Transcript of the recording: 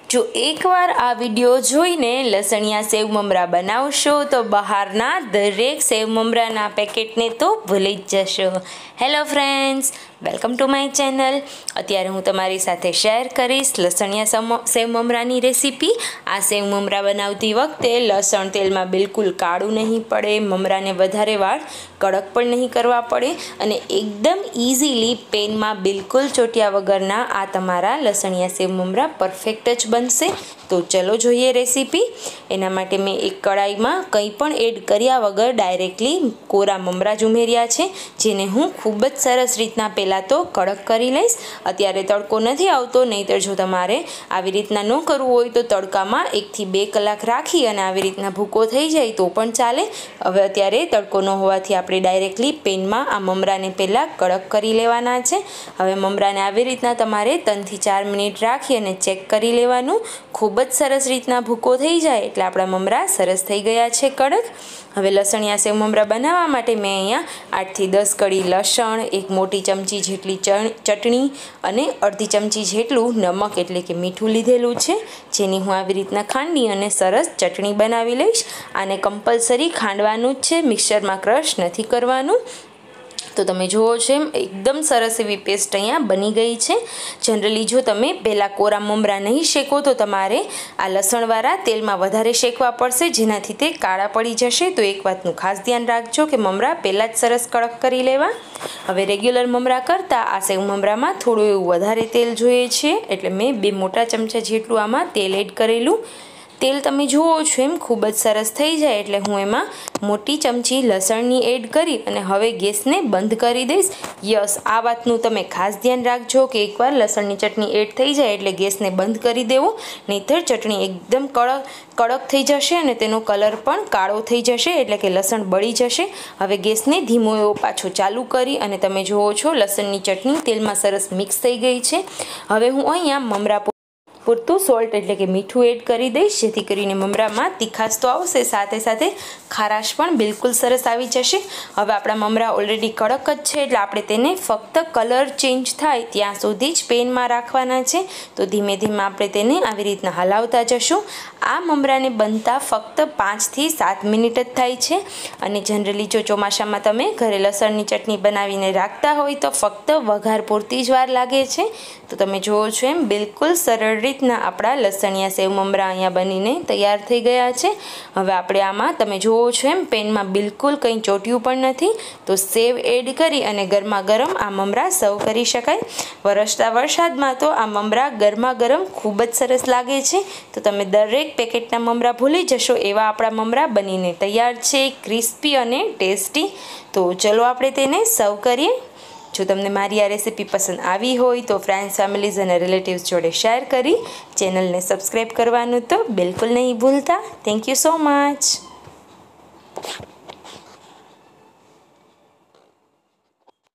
જો એકવાર આ વિડીયો જોઈને લસણિયા સેવ મમરા બનાવશો તો બહારના દરેક સેવ મમરાના પેકેટને તો ભૂલી જ જશો। Hello friends, welcome to my channel. અત્યારે હું તમારી સાથે શેર કરીશ લસણિયા સેવ મમરાની રેસીપી। આ સેવ મમરા બનાવતી વખતે લસણ તેલમાં બિલકુલ કાળું નહીં પડે, મમરાને વધારે વાર કડક પણ નહીં કરવા પડે અને એકદમ ઇઝીલી પેનમાં બિલકુલ ચોટ્યા વગરના આ તમારા લસણિયા સેવ મમરા પરફેક્ટ જ બનશે। તો ચલો જોઈએ રેસીપી। એના માટે મેં એક કડાઈમાં કંઈ પણ એડ કર્યા વગર ડાયરેક્ટલી કોરા મમરા જ ઉમેર્યા છે, જેને હું ખૂબ જ સરસ રીતના પહેલાં તો કડક કરી લઈશ। અત્યારે તડકો નથી આવતો, નહીંતર જો તમારે આવી રીતના ન કરવું હોય તો તડકામાં 1 થી 2 કલાક રાખી અને આવી રીતના ભૂકો થઈ જાય તો પણ ચાલે। હવે અત્યારે તડકો ન હોવાથી આપણે ડાયરેક્ટલી પેનમાં આ મમરાને પહેલાં કડક કરી લેવાના છે। હવે મમરાને આવી રીતના તમારે 3 થી 4 મિનિટ રાખી અને ચેક કરી લેવાનું। ખૂબ જ સરસ રીતના ભૂકો થઈ જાય એટલે આપણા મમરા સરસ થઈ ગયા છે કડક। હવે લસણિયા સેવ મમરા બનાવવા માટે મેં અહીંયા 8 થી 10 કળી લસણ, 1 મોટી ચમચી જેટલી ચટણી અને અડધી ચમચી જેટલું નમક એટલે કે મીઠું લીધેલું છે, જેની હું આવી રીતના ખાંડી અને સરસ ચટણી બનાવી લઈશ। આને કમ્પલસરી ખાંડવાનું જ છે, મિક્સરમાં ક્રશ નથી કરવાનું। તો તમે જુઓ છો એમ એકદમ સરસ એવી પેસ્ટ અહીંયા બની ગઈ છે। જનરલી જો તમે પહેલાં કોરા મમરા નહીં શેકો તો તમારે આ લસણવાળા તેલમાં વધારે શેકવા પડશે, જેનાથી તે કાળા પડી જશે। તો એક વાતનું ખાસ ધ્યાન રાખજો કે મમરા પહેલાં જ સરસ કડક કરી લેવા। હવે રેગ્યુલર મમરા કરતાં આ સેવ મમરામાં થોડું એવું વધારે તેલ જોઈએ છે, એટલે મેં 2 મોટા ચમચા જેટલું આમાં તેલ એડ કરેલું। તેલ તમે જુઓ છો એમ ખૂબ જ સરસ થઈ જાય એટલે હું એમાં મોટી ચમચી લસણની એડ કરી અને હવે ગેસને બંધ કરી દઈશ। યસ, આ વાતનું તમે ખાસ ધ્યાન રાખજો કે એકવાર લસણની ચટણી એડ થઈ જાય એટલે ગેસને બંધ કરી દેવો, નહીંતર ચટણી એકદમ કડક થઈ જશે અને તેનો કલર પણ કાળો થઈ જશે એટલે કે લસણ બળી જશે। હવે ગેસને ધીમો એવો પાછો ચાલુ કરી અને તમે જુઓ છો લસણની ચટણી તેલમાં સરસ મિક્સ થઈ ગઈ છે। હવે હું અહીંયા મમરા પૂરતું સોલ્ટ એટલે કે મીઠું એડ કરી દઈશ, જેથી કરીને મમરામાં તીખાશ તો આવશે, સાથે સાથે ખારાશ પણ બિલકુલ સરસ આવી જશે। હવે આપણા મમરા ઓલરેડી કડક જ છે એટલે આપણે તેને ફક્ત કલર ચેન્જ થાય ત્યાં સુધી જ પેનમાં રાખવાના છે। તો ધીમે ધીમે આપણે તેને આવી રીતના હલાવતા જશું। આ મમરાને બનતા ફક્ત 5 થી 7 મિનિટ જ થાય છે અને જનરલી જો ચોમાસામાં તમે ઘરે લસણની ચટણી બનાવીને રાખતા હોય તો ફક્ત વઘાર પૂરતી જ વાર લાગે છે। તો તમે જુઓ છો એમ બિલકુલ સરળ રીતના આપણા લસણિયા સેવ મમરા અહીંયા બનીને તૈયાર થઈ ગયા છે। હવે આપણે આમાં તમે જુઓ છો એમ પેનમાં બિલકુલ કંઈ ચોટ્યું પણ નથી, તો સેવ એડ કરી અને ગરમા ગરમ આ મમરા સર્વ કરી શકાય। વરસતા વરસાદમાં તો આ મમરા ગરમા ગરમ ખૂબ જ સરસ લાગે છે। તો તમે દરેક પેકેટના મમરા ભૂલી જશો એવા આપણા મમરા બનીને તૈયાર છે, ક્રિસ્પી અને ટેસ્ટી। તો ચલો આપણે તેને સર્વ કરીએ। જો તમને મારી આ રેસીપી પસંદ આવી હોય તો ફ્રેન્ડ્સ, ફેમિલીઝ અને રિલેટિવ્સ જોડે શેર કરી ચેનલને સબસ્ક્રાઈબ કરવાનું તો બિલકુલ નહીં ભૂલતા। Thank you so much.